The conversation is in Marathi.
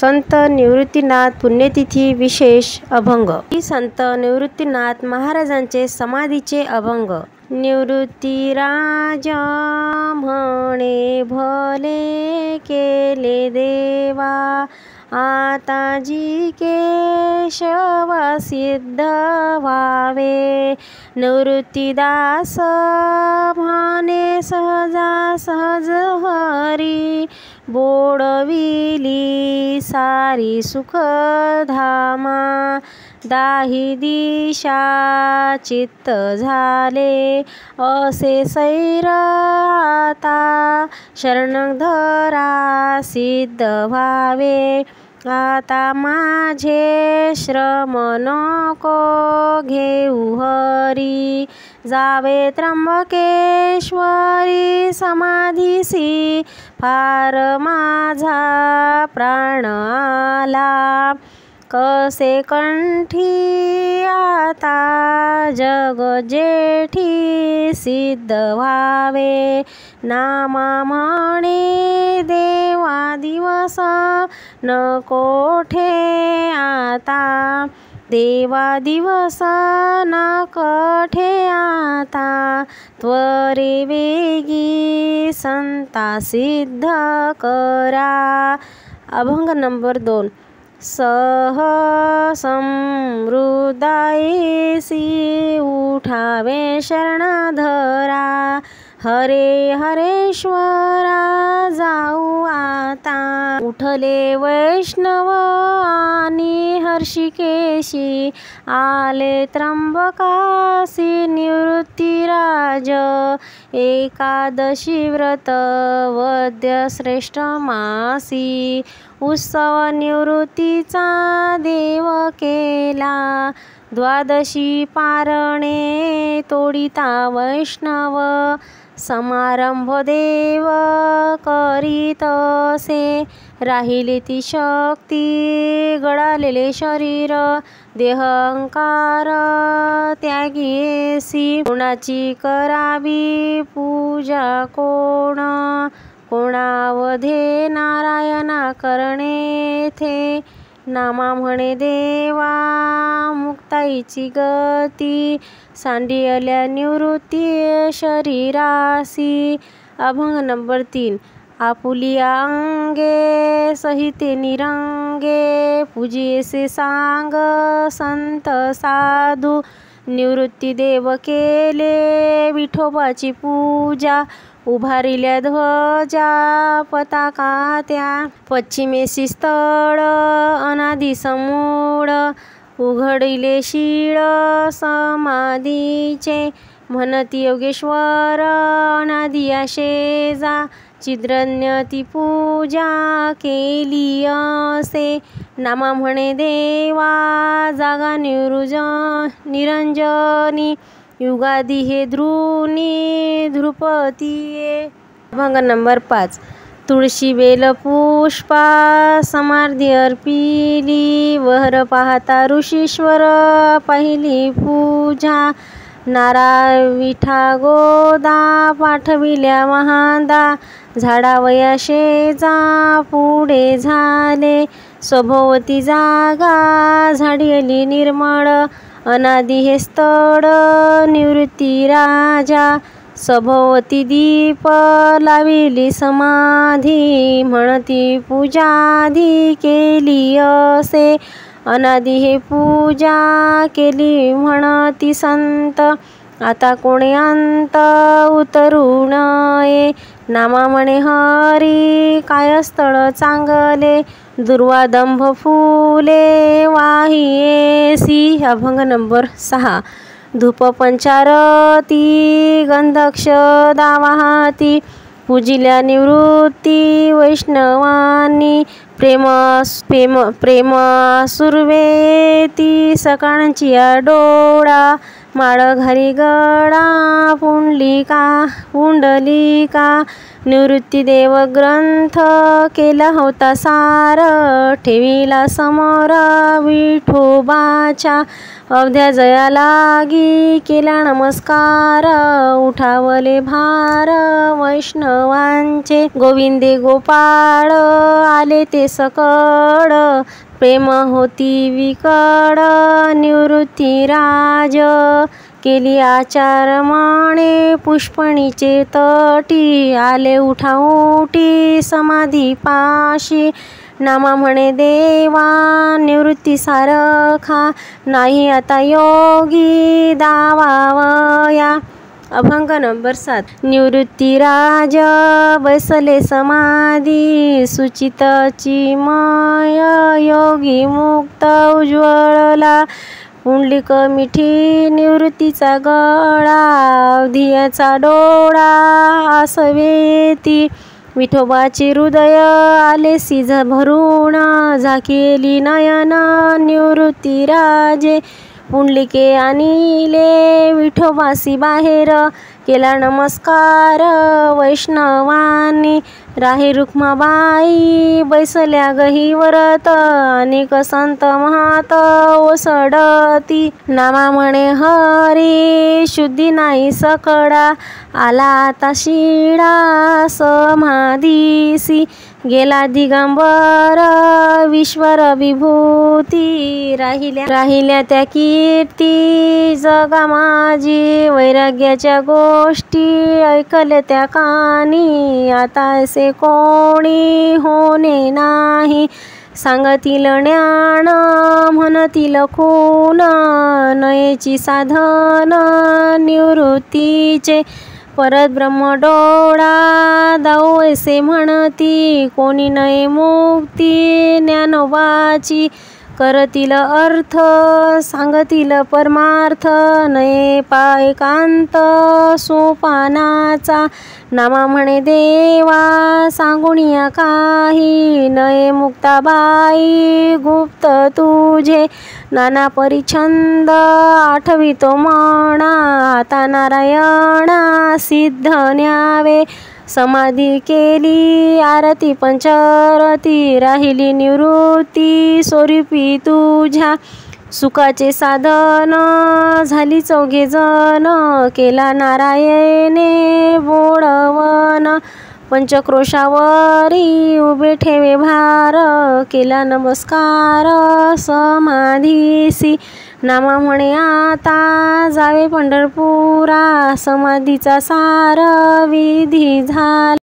संत निवृत्तीनाथ पुण्यतिथी विशेष अभंग. संत निवृत्तीनाथ महाराजांचे समाधीचे अभंग. निवृत्तीराज म्हणे भले केले देवा, आता जी केशवा सिद्ध व्हावे. निवृत्तीदास म्हणे सहजा सहज हरी, बोडविली सारी सुखधामा. दाही दिशा चित्त झाले असे सैर, आता शरण धरा सिद्ध व्हावे. आता माझे श्रम नको घेऊ हरी, जावे त्र्यंबकेश्वरी समाधीसी. फार माझा प्राण आला कसे कंठी, आता जग जेठी सिद्ध व्हावे. नामा म्हणे देवा दिवस नको ठे आता, देवा दिवस न कठे आता. त्वरे वेगी संता सिद्ध करा. अभंग नंबर 2. सहसमृदायसी उठावे शरण धरा, हरे हरेश्वरा जाऊ आता. उठले वैष्णव आणि हर्षिकेशी, आले त्र्यंबकासी निवृत्तीराज. एकादशी व्रत वद्य श्रेष्ठ मासी, उत्सव निवृत्तीचा देव केला. द्वादशी पारणे तोडिता वैष्णव, समारंभ देव करीतसे. राहिले ती शक्ती गळालेले शरीर, देहंकार त्यागीसी. कोणाची करावी पूजा कोण, कोणावधे नारायणा करणे थे. नामा म्हणे देवा मुक्ताईची गती, सांडियल्या निवृत्ती शरीरासी. अभंग नंबर 3. आपुलिया अंगे सहिते निरंगे, पूजियेसे सांग संत साधू. निवृत्ती देव केले विठोबाची पूजा, उभारिल्या ध्वजा पताका त्या. पश्चिमेसी स्थळ अनादि समूळ, उघडिले शीळ समाधीचे. म्हणती योगेश्वर अनादि आशेजा, छिद्रज्ञ ती पूजा केली असे. नामा म्हणे देवा जागा निरंजनी, युगादी हे ध्रुनी ध्रुपतीये. अभंग नंबर 5. तुळशी बेल पुष्पा समाधी अर्पिली, वहर पाहता ऋषीश्वर पाहिली पूजा. नारा विठा गोदा पाठविल्या महादा, झाडावया शेजा पुढे झाले. स्वभोवती जागा झाडियली निर्मळ, अनादि हे स्थळ निवृत्ती राजा. सभोवती दीप लाविली समाधी, म्हणती पूजाधी केली असे. अनादि हे पूजा केली म्हणती संत, आता कोणे अंत उतरू नये. नामा म्हणे हरी काय स्थळ चांगले, दुर्वादंभ फुले वाहियेसी. अभंग नंबर 6. धूप पंचारती गंधक्षदा वाहती, पूजिल्या निवृत्ती वैष्णवांनी. प्रेम सुरवेती सकाळची डोळा, माळ घाली गळा पुंडलिका. निवृत्ती देव ग्रंथ केला होता सार, ठेविला समोर विठोबाच्या, अवध्या जया लागी केला नमस्कार, उठावले भार वैष्णवांचे, गोविंदे गोपाळ आले ते सकळ, प्रेम होती विकळ निवृत्ती राज, केली आचार माणे पुष्पणीचे तटी, आले उठाउटी समाधी पाशी, नामा म्हणे देवा निवृत्ती सारखा, नाही आता योगी दावावया। अभंग नंबर 7। निवृत्ती राज बैसले समाधी, सुचितची माय योगी मुक्त उज्ज्वळला, पुंडलिक मिठी निवृत्तीचा गळा, अवधियाचा डोळा आसवेती, विठोबाचे हृदय आले सिझ भरून, झाकेली नयन निवृत्ती राजे, पुंडलिके आणिले विठोबासी बाहेर, केला नमस्कार वैष्णवांनी, राहे रुक्माबाई बैसल्या गहीवरत, अनेक संत महात ओसडती, नामा म्हणे हरी शुद्धी नाही सकळा, आला आता शिळा समाधीसी, गेला दिगंबर विश्वर विभूती, राहिल्या त्या कीर्ती जगा माझी, वैराग्याच्या गोष्टी ऐकल्या त्या कानी, आता असे कोणी होणे नाही, सांगतील ज्ञान म्हणतील खून, नयेची साधन निवृत्तीचे, परत ब्रह्म डोळा दाऊ असे म्हणती, कोणी नये मुक्ती ज्ञानोबाची, करतील अर्थ सांगतील परमार्थ, नये पायकांत सोपानाचा, नामा म्हणे देवा सांगुनिया काही, नये मुक्ताबाई गुप्त तुझे, नाना परिछंद आठवितो म्हणा, आता नारायणा सिद्ध न्यावे, समाधी केली आरती पंचरती, राहिली निवृत्ती स्वरूपी तुझ्या, सुखाचे साधन झाली चौघे जण, केला नारायणे बोळवन, पंचक्रोशावरी उभे ठेवे भार, केला नमस्कार समाधीसी, नामा म्हणे आता जावे पंढरपुरा, समाधीचा सार विधी झाला।